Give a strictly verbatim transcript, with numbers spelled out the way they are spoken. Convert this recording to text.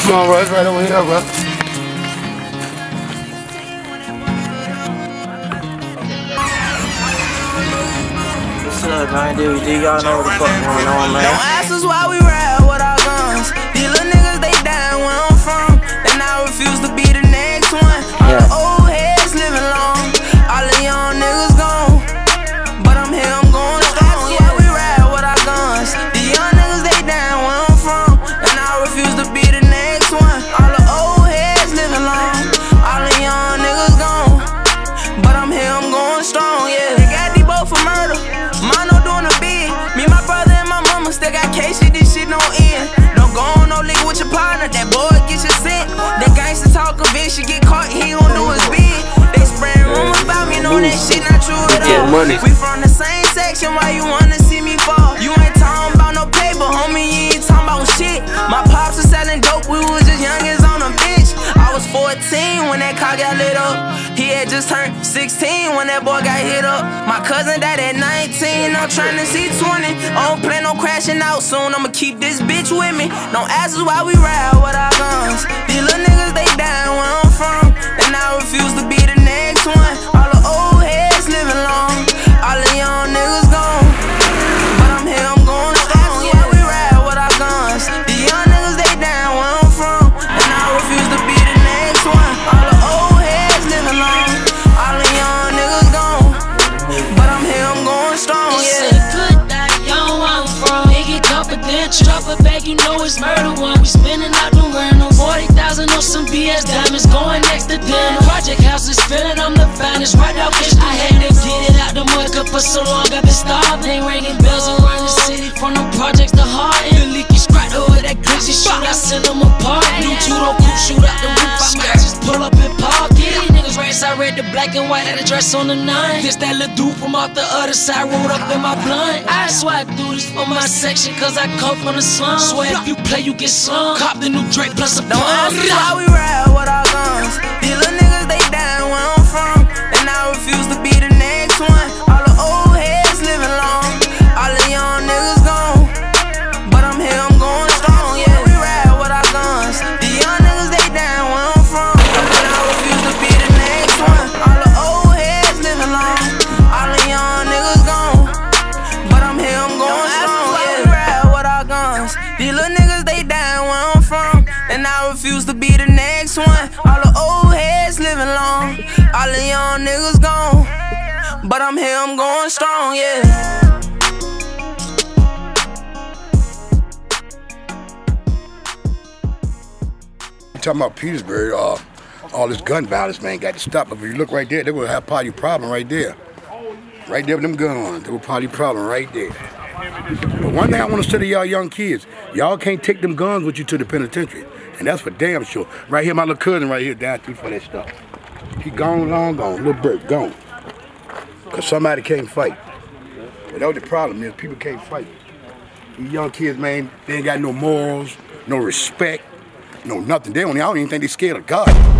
Come on, bro. It's right over here, bro. What's up, man? D V D, y'all know what the fuck going on, man. Don't ask us why we ride with our guns. These little niggas, they dying where I'm from, and I refuse to be the next one. All Yeah. the old heads living long, all the young niggas gone, but I'm here, I'm going strong. Yeah, we ride with our guns. These young niggas, they dying where I'm from, and I refuse to be the next one. All the old heads living long, all the young niggas gone, but I'm here, I'm going strong. Yeah, they got Debo for murder. Mono doing a bid. Me, my brother, and my mama still got case shit, this shit don't end. Don't go on no league with your partner, that boy get you sent. That gangsta talk conviction, get caught, he gon' do his bid. They spreading rumors about me, know that shit not true at all. Money. We from the same section, why you wanna see me fall? You ain't talking about no paper, homie, you ain't talking about shit. My pops was selling dope, we was just young as on a bitch. I was fourteen when that car got lit up. He had just turned sixteen when that boy got hit up. My cousin died at nineteen, I'm trying to see twenty. I don't plan on crashing out soon, I'ma keep this bitch with me. Don't ask us why we ride with our guns. These little niggas, they dying where I'm from, and I refuse to be the next one. All the old heads living long, all the young niggas gone, but I'm here, I'm going strong. Yeah, we ride with our guns. These young niggas, they dying where I'm from, and I refuse to be the next one. All the old heads living long, all the young niggas gone, but I'm here, I'm going strong. It's Yeah. a good night, y'all where I'm from. Make it confidential. Drop a bag, you know it's murder one. We spinning out the random. forty thousand on some B S diamonds going next to them. Project house is feeling I'm the finest. Right out kiss I had to get it out the mud, cause for so long I've been starving. Ain't ringing bells around the city from the projects to heart. The leaky scratch over that glitzy shoot, I send them apart. New judo cool, shoot out the roof, I might just pull up and park. Yeah, these niggas race, I read the black and white, had a dress on the nine. This that little dude from off the other side, rolled up in my blunt. I swear I do this for my section, cause I come from the slum. Swear if you play, you get slung. Cop the new Drake plus a Don't ask pump. us why we ride with our guns. These little niggas, they dying where I'm from, and I refuse to be the next one. All the old heads living long, all the young niggas gone, but I'm here, I'm going strong. Yeah, we ride with our guns. These young niggas, they dying where I'm from, and I refuse to be the next one. All the old heads living long, all the young niggas gone, but I'm here, I'm going strong. Yeah, we ride with our guns. These little niggas, they dying where I'm from, and I refuse to be the next one. All the old heads living long, all the young niggas gone, but I'm here, I'm going strong, yeah. You talking about Petersburg, uh, all this gun violence, man, got to stop. If you look right there, they will have part of your problem right there. Right there with them guns, they will part of your problem right there. But one thing I want to say to y'all young kids, y'all can't take them guns with you to the penitentiary. And that's for damn sure. Right here, my little cousin right here died through for that stuff. He gone, long gone, little bird, gone. Because somebody can't fight. But that was the problem, is people can't fight. These young kids, man, they ain't got no morals, no respect, no nothing. They don't, I don't even think they scared of God.